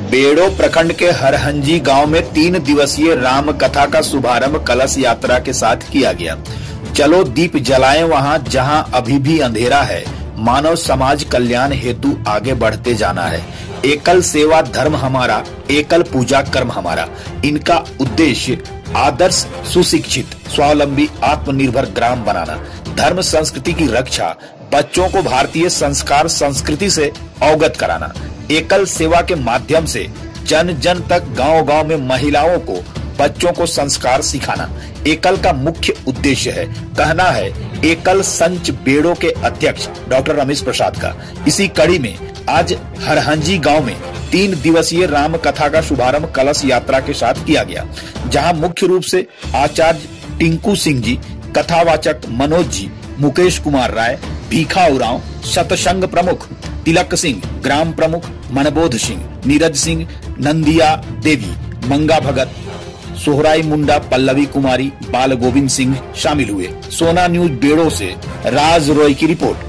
बेड़ो प्रखंड के हरहंजी गांव में 3 दिवसीय राम कथा का शुभारंभ कलश यात्रा के साथ किया गया। चलो दीप जलाएं वहां जहां अभी भी अंधेरा है, मानव समाज कल्याण हेतु आगे बढ़ते जाना है। एकल सेवा धर्म हमारा, एकल पूजा कर्म हमारा। इनका उद्देश्य आदर्श, सुशिक्षित, स्वावलंबी, आत्मनिर्भर ग्राम बनाना, धर्म संस्कृति की रक्षा, बच्चों को भारतीय संस्कार संस्कृति से अवगत कराना। एकल सेवा के माध्यम से जन जन तक, गांव गांव में महिलाओं को, बच्चों को संस्कार सिखाना एकल का मुख्य उद्देश्य है, कहना है एकल संच बेड़ो के अध्यक्ष डॉक्टर रमेश प्रसाद का। इसी कड़ी में आज हरहंजी गांव में 3 दिवसीय राम कथा का शुभारंभ कलश यात्रा के साथ किया गया, जहां मुख्य रूप से आचार्य टिंकू सिंह जी, कथावाचक मनोज जी, मुकेश कुमार राय, भीखा उरांव, सतसंग प्रमुख तिलक सिंह, ग्राम प्रमुख मनबोध सिंह, नीरज सिंह, नंदिया देवी, मंगा भगत, सोहराई मुंडा, पल्लवी कुमारी, बाल गोविंद सिंह शामिल हुए। सोना न्यूज बेड़ो से राज रॉय की रिपोर्ट।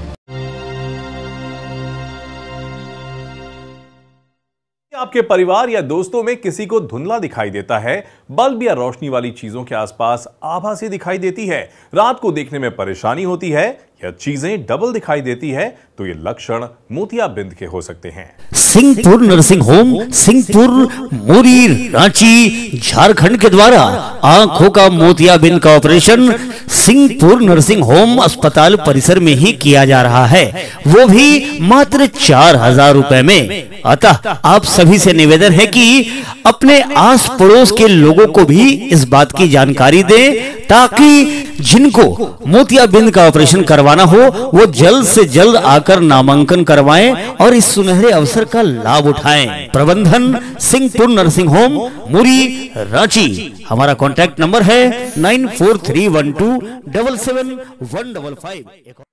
आपके परिवार या दोस्तों में किसी को धुंधला दिखाई देता है, बल्ब या रोशनी वाली चीजों के आसपास आभासी दिखाई देती है, रात को देखने में परेशानी होती है या चीजें डबल दिखाई देती है, तो ये लक्षण मोतियाबिंद के हो सकते हैं। सिंहपुर नर्सिंग होम, सिंहपुर, मुरी, रांची, झारखंड के द्वारा आंखों का मोतियाबिंद का ऑपरेशन सिंहपुर नर्सिंग होम अस्पताल परिसर में ही किया जा रहा है, वो भी मात्र 4000 रुपए में। अतः आप सभी से निवेदन है कि अपने आस पड़ोस के लोगों को भी इस बात की जानकारी दें, ताकि जिनको मोतियाबिंद का ऑपरेशन करवाना हो वो जल्द से जल्द आकर नामांकन करवाएं और इस सुनहरे अवसर का लाभ उठाएं। प्रबंधन सिंहपुर नर्सिंग होम, मुरी, रांची। हमारा कॉन्टैक्ट नंबर है 9431277155।